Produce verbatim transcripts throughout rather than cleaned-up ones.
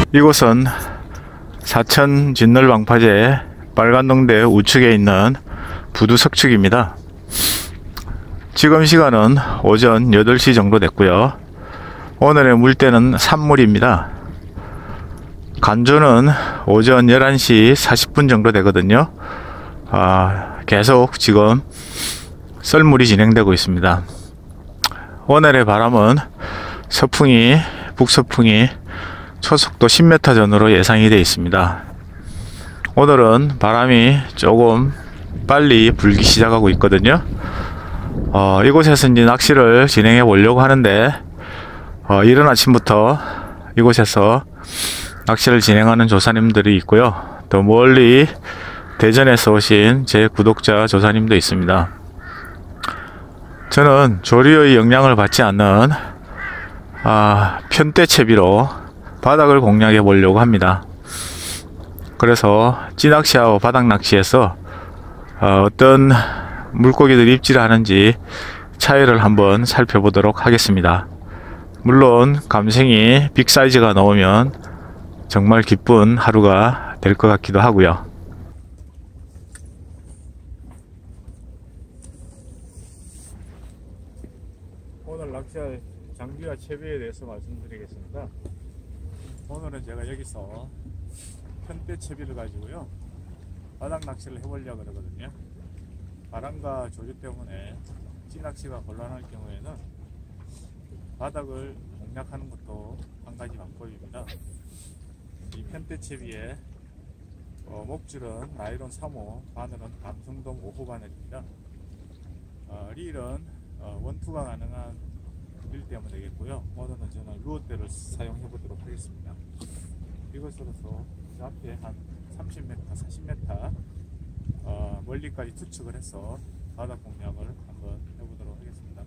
이곳은 사천 진널방파제 빨간동대 우측에 있는 부두석축입니다. 지금 시간은 오전 여덟 시 정도 됐고요. 오늘의 물때는 산물입니다. 간조는 오전 열한 시 사십 분 정도 되거든요. 아, 계속 지금 썰물이 진행되고 있습니다. 오늘의 바람은 서풍이, 북서풍이 초속도 십 미터 전후로 예상이 되어 있습니다. 오늘은 바람이 조금 빨리 불기 시작하고 있거든요. 어, 이곳에서 이제 낚시를 진행해 보려고 하는데, 어, 이른 아침부터 이곳에서 낚시를 진행하는 조사님들이 있고요. 또 멀리 대전에서 오신 제 구독자 조사님도 있습니다. 저는 조류의 영향을 받지 않는 아, 편대채비로 바닥을 공략해 보려고 합니다. 그래서 찌낚시하고 바닥낚시에서 어, 어떤 물고기들이 입질을 하는지 차이를 한번 살펴보도록 하겠습니다. 물론 감생이 빅사이즈가 나오면 정말 기쁜 하루가 될 것 같기도 하고요. 오늘 낚시할 장비와 채비에 대해서 말씀드리겠습니다. 오늘은 제가 여기서 편대 채비를 가지고요, 바닥 낚시를 해보려고 그러거든요. 바람과 조류 때문에 찌낚시가 곤란할 경우에는 바닥을 공략하는 것도 한 가지 방법입니다. 이 편대 채비에 어, 목줄은 나이론 삼 호, 바늘은 감성돔 오 호 바늘입니다. 어, 릴은 어, 원투가 가능한 릴 때문에 되겠고요. 오늘은 저는 루어대를 사용해 보도록 하겠습니다. 이것으로서 저 앞에 한 삼십 미터, 사십 미터 어, 멀리까지 투척을 해서 바닥 공략을 한번 해보도록 하겠습니다.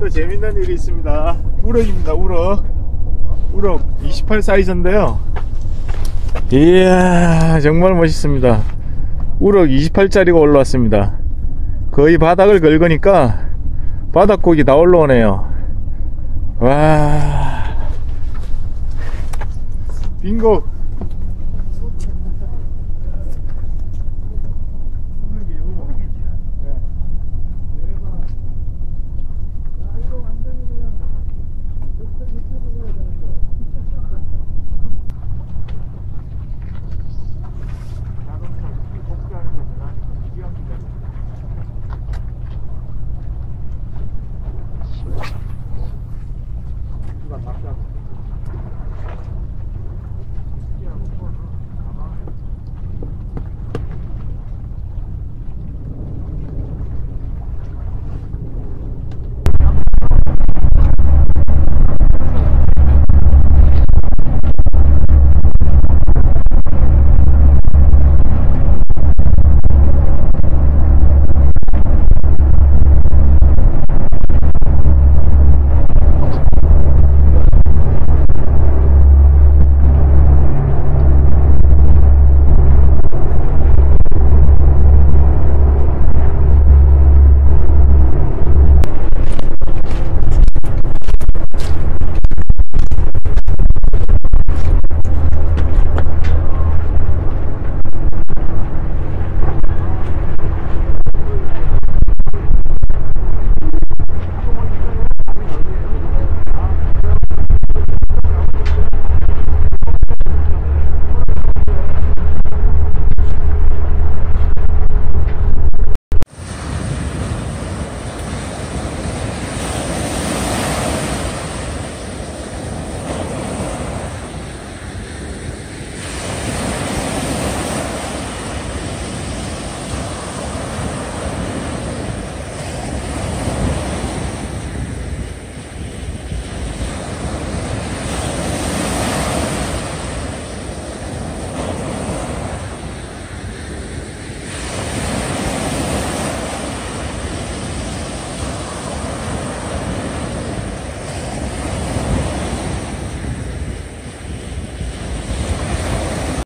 또 재밌는 일이 있습니다. 우럭입니다. 우럭 우럭 이십팔 사이즈인데요. 이야 정말 멋있습니다. 우럭 이십팔 짜리가 올라왔습니다. 거의 바닥을 긁으니까 바닥고기 다 올라오네요. 와 빙고.